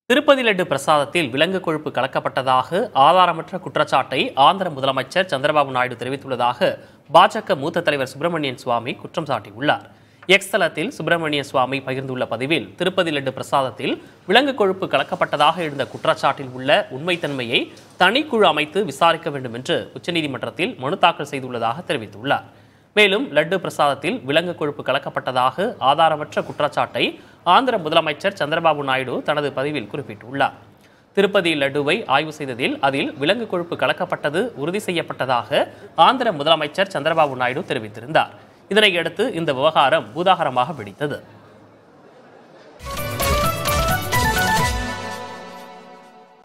திருப்பதி லட்டு பிரசாதத்தில் விலங்கு கொழுப்பு கலக்கப்பட்டதாக ஆதாரமற்ற குற்றச்சாட்டை ஆந்திர முதலமைச்சர் சந்திரபாபு நாயுடு தெரிவித்துள்ளதாக பாஜக மூத்த தலைவர் சுப்பிரமணியன் சுவாமி குற்றம் சாட்டியுள்ளார். எக்ஸ் தளத்தில் சுப்பிரமணிய சுவாமி பகிர்ந்துள்ள பதிவில், திருப்பதி லட்டு பிரசாதத்தில் விலங்கு கொழுப்பு கலக்கப்பட்டதாக எழுந்த குற்றச்சாட்டில் உள்ள உண்மைத்தன்மையை தனிக்குழு அமைத்து விசாரிக்க வேண்டும் என்று உச்சநீதிமன்றத்தில் மனு தாக்கல் செய்துள்ளதாக தெரிவித்துள்ளார். மேலும் லட்டு பிரசாதத்தில் விலங்கு கொழுப்பு கலக்கப்பட்டதாக ஆதாரமற்ற குற்றச்சாட்டை ஆந்திர முதலமைச்சர் சந்திரபாபு நாயுடு தனது பதிவில் குறிப்பிட்டுள்ளார். திருப்பதி லட்டுவை ஆய்வு செய்ததில் அதில் விலங்கு கொழுப்பு கலக்கப்பட்டது உறுதி செய்யப்பட்டதாக ஆந்திர முதலமைச்சர் சந்திரபாபு நாயுடு தெரிவித்திருந்தார். இதனையடுத்து இந்த விவகாரம் பூதாகரமாக வெடித்தது.